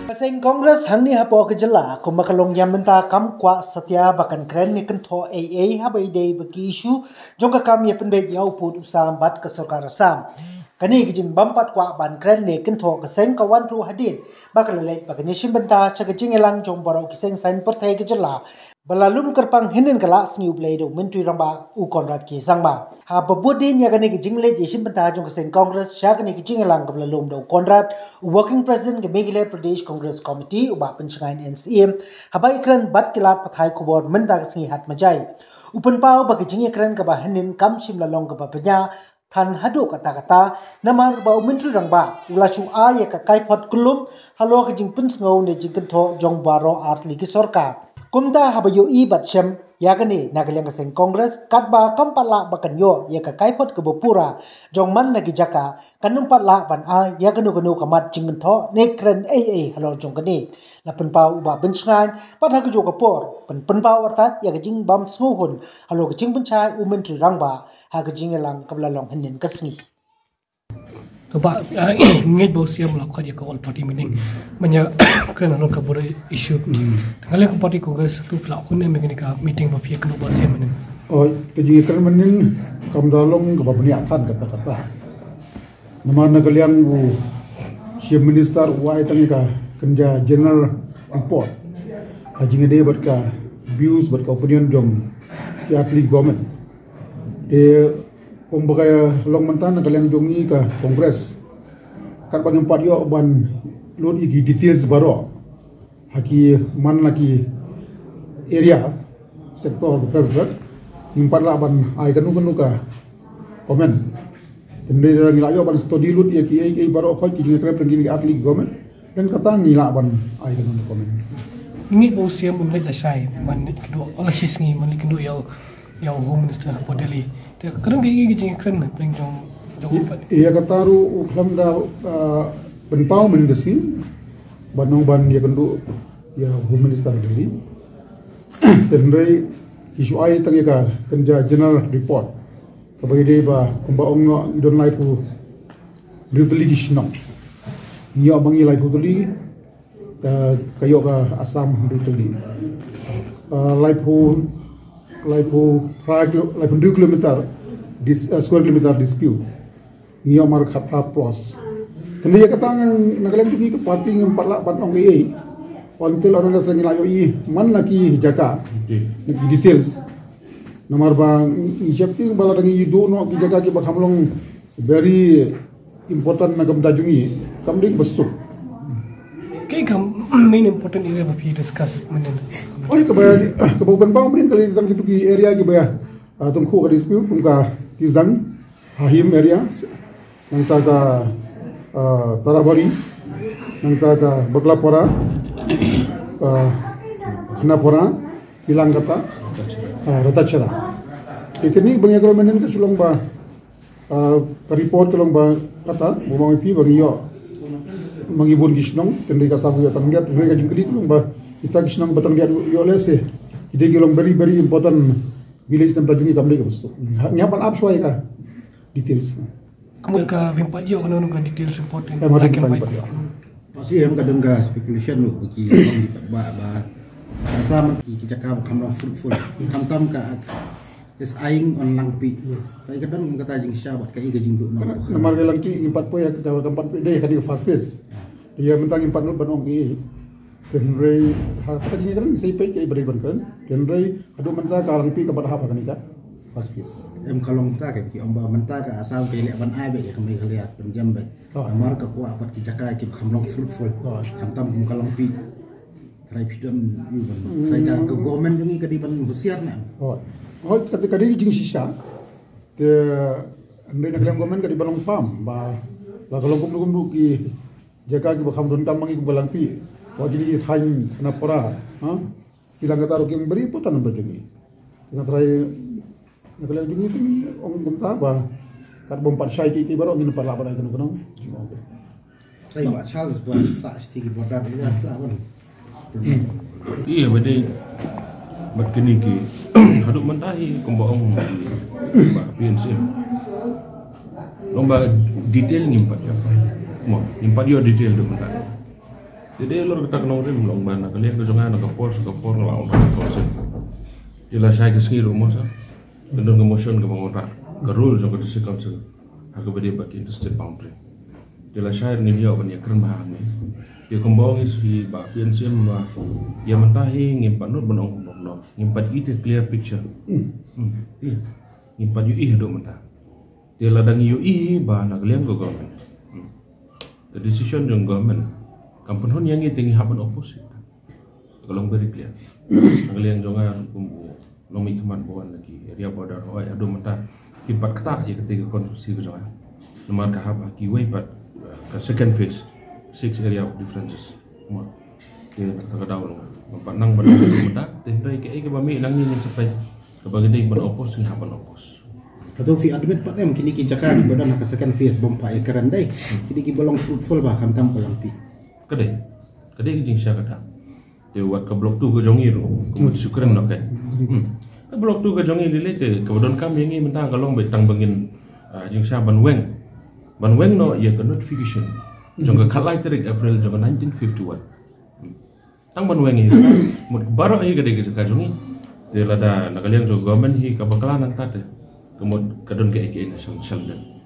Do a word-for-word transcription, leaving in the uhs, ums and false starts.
Paseng Kongres hangni hapo kejela ko makalong yamenta kam kwa satya bakan kren ni kentho A A habai dei bagi isu jongka kam ye penbet yau put usam bat ke sarkar Assam. Kani kijing bampat kwa ban kren ni kentho keseng kawan ru hadin bakal lelek bakan isim benta cakajing elang jong borok kiseng sain pertai kejela balalum kerpang hinin kala sniu blade menteri ramba u konrad ki sangba. Ha babudin ya kani kijing le isim benta jong keseng Kongres sya kani kijing elang balalum do konrad working president ke Meghalaya Pradesh Congress Committee uba pencengain N C M habai kren bat kilat pathai kubor menda kesengi hat majai upen pau bagi jingi kren ke bahanin kam sim lalong ke bapenya tan hadu kata-kata namar bau menteri rangba ulachu a ya ka kaipot kulum halo ke jing pensngau ne jing kentho jong baro artli ki sorka kumta habayo i batchem ya kani nagalang keseng Kongres katba kampala bakanyo ya ka kaipot ke bopura jong man lagi jaka kanum patla ban a ya kanu kanu kamat jingentho ne kren A A halo jong kani la penpau uba benchan pada ke joka por pen penpau wartat ya ke jing bam smuhun halo ke jing bencai u menteri rangba ha ke jing elang kablalong henin kesngi Coba ngej bau siam melakukan ya all party meeting banyak kerana nak kabur isu. Kalau ke party Kongres tu pelakon yang begini ka meeting bafia kena bau siam mening. Oh, keji kerana mening kam dalong kepa peniatan kata-kata. Nama nagaliang u siam minister uai tangi ka kerja general report. Haji ngede bat ka views bat ka opinion jong ki atli government. De Pembagaya long mentan nagaliang jong ni ka Kongres. Kat bagi empat yo ban lun igi details baro. Haki man lagi area sektor berbeda. Empat lah ban ai kanu kanu ka komen. Tende ngila yo ban study lut ya ki ai baro ko ki ngkrep ngi atli government dan kata ngila ban ai kanu komen. Ini bau siam memilih dasai man kedua alasis ngi man kedua yo yo home minister po Delhi. Kadang gigi gigi keren paling jong jong empat. Iya kata ru uklam da penpau mendesi banong ban ya kendu ya home minister Delhi. Tendre isu ai tangi ka kerja general report. Kabagi de ba kumbaong no idon lai pu privilege no. Iyo bangi lai pu tuli kayo ka Assam tuli. Lai pu lai pu lai pu dua kilometer dis uh, square kilometer dispute iyo mar khata plus kendi kata nagalang tugi ke party ng patla patong A ontel orang das lagi layo i man lagi jaka nagi details namar bang incepting bala dangi do no ki jaka ki bakhamlong very important nagam tajungi kamding besuk kay kam main important area bapi discuss menen oh kabaya kabuban bang menin kali tang gitu ki area ki baya tungku ka dispute kumka Kizang, Hahim area, nang taga Tarabari, nang taga Baglapora, Khanapora, Pilangkata, Ratachara. Ikini banyak kalau menen ke sulong ba report kelong ba kata bumang ipi bagi yo mangibun gisnong kendri ka sabu yo tangdiat mereka jingkeli kelong ba kita gisnong batang dia yo lese ide kelong very very important village tempat jungi kamle ke bestu nyapan up suai ka details kamu ka empat yo kana nungka details important lagi empat yo pasti em kadang ka speculation lu bagi orang kita ba ba asam ki cakap kamera fruitful kam tam ka is aing on langpi rai kadang kata jing syabat kai ke jingdu nomor ke langki empat po ya ke empat po deh kadi fast pace dia mentang empat nu banong ki kenrei hata jing kan sei pai kai beri ban kan kenrei adu menta ka langpi ka badha kan ka fast pace em kalong ta ke ki omba menta ka asam ke le ban ai be ke kami kaliat penjam be amar ka ku apat ki jaka ki kamlong fruitful kam tam kum kalong pi rai pidon yu ban rai ka ke government jungi ka di ban husiar na oh oh ketika dia jing sisa ke andai nak government ka di balong pam ba la kalong kum kum ki jaka ki bakham don tam mangi ku balang pi wajib hain kena pora, ha? Kita kata orang yang beri putan nampak jadi. Kita try, nak lihat juga itu ni orang bentar bah, kat bompat syai kita baru ingin perlah pada kena kena. Try buat Charles buat sak sedikit bodoh ni lah kan. Iya betul. Begini ki, haduk mentahi kumbaong P N C. Lomba detail ni empat ya. Mo, empat dia detail tu mentahi. Jadi lor kita kenal rim long bana kalian ke jangan nak kapor kapor ngelawan konsen. Jelas saya ke sini rumah sa. Kendung emotion ke bangun rak. Ke rule jangka district council. Aku beri bagi interstate boundary. Jelas saya ni dia banyak keren bahan ni. Dia kembang isi bah P N C M bah. Dia mentahi ngimpat nur benong benong. Ngimpat itu clear picture. Hmm, iya. Ngimpat U I ada mentah. Dia ladang U I bah nak kalian ke government. The decision yang government. Kampun hon yang tinggi haban opposite. Kalau beri clear. Kalian jangan kumpu nomi keman bawan lagi. Area border oi ado mata kipat ketak je ketika konstruksi ke jangan. Nomor kahab kiway but ke second phase six area of differences. Mo. Dia nak tak tahu long. Empat nang pada mata tendai ke ke bami nang ni sampai ke bagian ni ban oppose ni haban oppose. Atau fi admit pat em kini ki jakar pada nak second phase bompa ekran dai. Kini ki bolong fruitful bah kam tam kolang pi. Kedai, kedai kijing siya kata. Dia buat ke blok tu ke jongi tu, kemudian syukuran nak kan. Ke blok tu ke jongi lilite, kemudian kami yang mentah kalau betang bangin jing siya banweng, banweng no ia ke notification. Jangka kalai terik April jangka nineteen fifty-one. Tang banweng ini, baru aja kedai ke jongi. Dia lada nak kalian juga government hi ke bakalan nang tade, kemudian kadon ke I K N national.